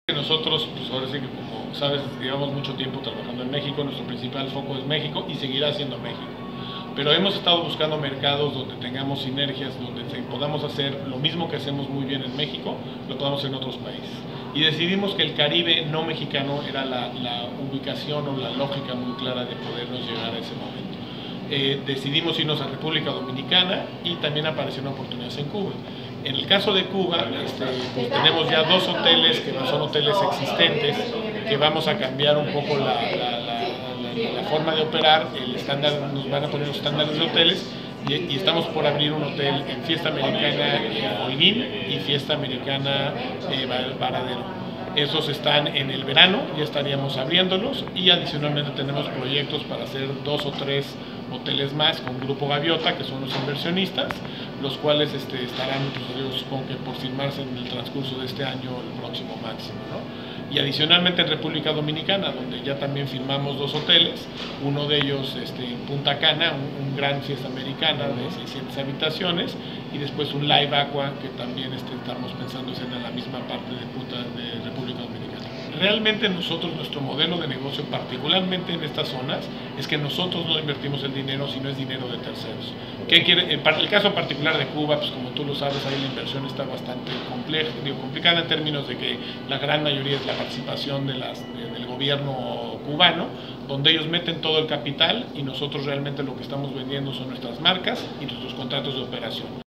Nosotros, pues ahora sí que como sabes, llevamos mucho tiempo trabajando en México, nuestro principal foco es México y seguirá siendo México. Pero hemos estado buscando mercados donde tengamos sinergias, donde podamos hacer lo mismo que hacemos muy bien en México, lo podamos hacer en otros países. Y decidimos que el Caribe no mexicano era la ubicación o la lógica muy clara de podernos llegar a ese momento. Decidimos irnos a República Dominicana y también aparecieron oportunidades en Cuba. En el caso de Cuba, pues tenemos ya dos hoteles que son hoteles existentes, que vamos a cambiar un poco la forma de operar, el estándar, nos van a poner los estándares de hoteles y estamos por abrir un hotel en Fiesta Americana Holguín y Fiesta Americana Varadero. Esos están en el verano, ya estaríamos abriéndolos y adicionalmente tenemos proyectos para hacer 2 o 3 hoteles más con Grupo Gaviota, que son los inversionistas, los cuales estarán, pues, yo supongo que por firmarse en el transcurso de este año, el próximo máximo, ¿no? Y adicionalmente en República Dominicana, donde ya también firmamos 2 hoteles, uno de ellos en Punta Cana, un gran fiesta americana de 600 habitaciones, y después un Live Aqua, que también estamos pensando hacer en la misma parte de República Dominicana. Realmente nosotros, nuestro modelo de negocio, particularmente en estas zonas, es que nosotros no invertimos el dinero, sino es dinero de terceros. ¿Qué quiere? El caso particular de Cuba, pues como tú lo sabes, ahí la inversión está bastante complicada en términos de que la gran mayoría es la participación del gobierno cubano, donde ellos meten todo el capital y nosotros realmente lo que estamos vendiendo son nuestras marcas y nuestros contratos de operación.